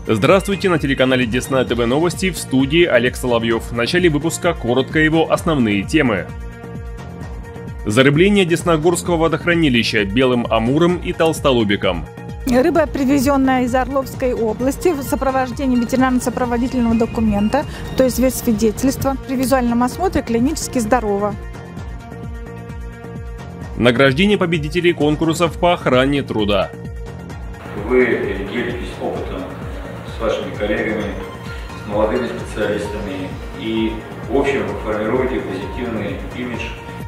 Здравствуйте, на телеканале Десна ТВ Новости, в студии Олег Соловьев. В начале выпуска коротко его основные темы. Зарыбление Десногорского водохранилища белым амуром и толстолобиком. Рыба, привезенная из Орловской области в сопровождении ветеринарно-сопроводительного документа, то есть вид свидетельства, при визуальном осмотре клинически здорова. Награждение победителей конкурсов по охране труда. Вы делитесь опытом с вашими коллегами, с молодыми специалистами и, в общем, формируете позитивный имидж.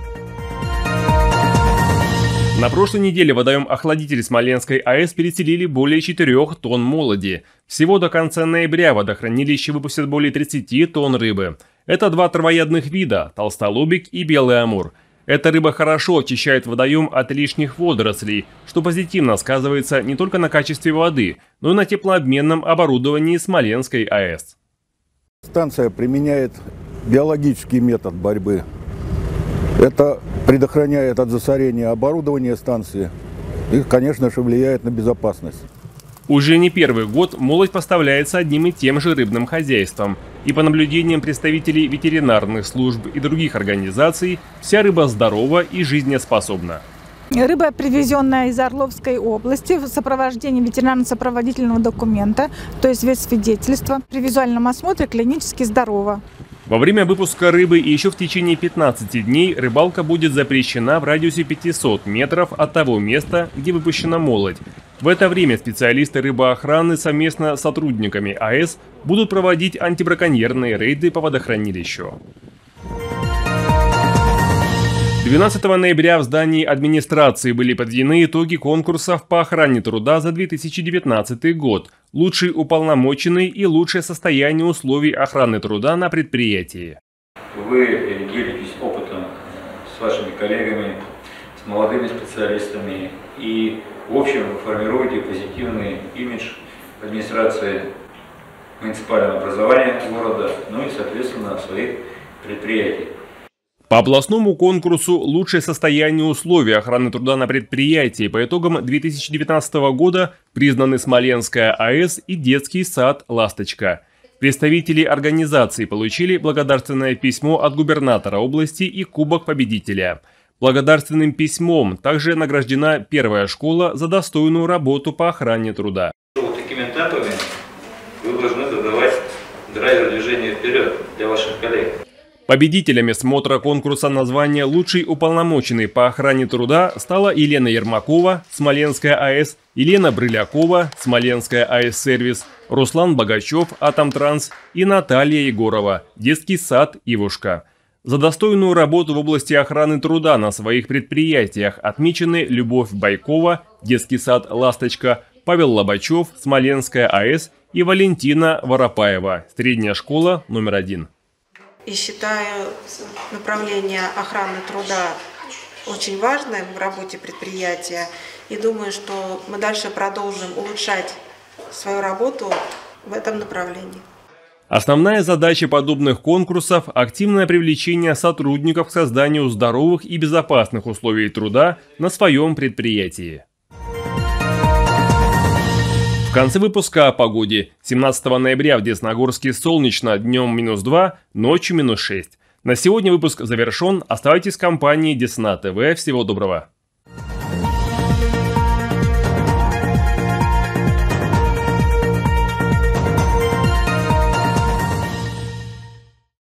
На прошлой неделе в водоем-охладитель Смоленской АЭС переселили более 4 тонн молоди. Всего до конца ноября водохранилище выпустит более 30 тонн рыбы. Это два травоядных вида – толстолобик и белый амур. Эта рыба хорошо очищает водоем от лишних водорослей, что позитивно сказывается не только на качестве воды, но и на теплообменном оборудовании Смоленской АЭС. Станция применяет биологический метод борьбы. Это предохраняет от засорения оборудования станции и, конечно же, влияет на безопасность. Уже не первый год молоть поставляется одним и тем же рыбным хозяйством. И по наблюдениям представителей ветеринарных служб и других организаций, вся рыба здорова и жизнеспособна. Рыба, привезенная из Орловской области в сопровождении ветеринарно-сопроводительного документа, то есть вид свидетельства, при визуальном осмотре клинически здорова. Во время выпуска рыбы и еще в течение 15 дней рыбалка будет запрещена в радиусе 500 метров от того места, где выпущена молоть. В это время специалисты рыбоохраны совместно с сотрудниками АЭС будут проводить антибраконьерные рейды по водохранилищу. 12 ноября в здании администрации были подведены итоги конкурсов по охране труда за 2019 год. Лучший уполномоченный и лучшее состояние условий охраны труда на предприятии. Вы делитесь опытом с вашими коллегами, с молодыми специалистами и, в общем, формируете позитивный имидж администрации муниципального образования города, ну и, соответственно, своих предприятий. По областному конкурсу «Лучшее состояние условий охраны труда на предприятии» по итогам 2019 года признаны Смоленская АЭС и детский сад «Ласточка». Представители организации получили благодарственное письмо от губернатора области и кубок победителя. Благодарственным письмом также награждена первая школа за достойную работу по охране труда. Вот такими темпами вы должны задавать драйвер движения вперед для ваших коллег. Победителями смотра конкурса на звание «Лучший уполномоченный по охране труда» стала Елена Ермакова, Смоленская АЭС, Елена Брылякова, Смоленская АЭС-сервис, Руслан Богачев, Атомтранс и Наталья Егорова, детский сад «Ивушка». За достойную работу в области охраны труда на своих предприятиях отмечены Любовь Байкова, детский сад «Ласточка», Павел Лобачев, Смоленская АЭС и Валентина Воропаева, средняя школа номер 1. И считаю направление охраны труда очень важным в работе предприятия. И думаю, что мы дальше продолжим улучшать свою работу в этом направлении. Основная задача подобных конкурсов – активное привлечение сотрудников к созданию здоровых и безопасных условий труда на своем предприятии. В конце выпуска о погоде. 17 ноября в Десногорске солнечно, днем -2, ночью -6. На сегодня выпуск завершен. Оставайтесь в компании Десна ТВ. Всего доброго.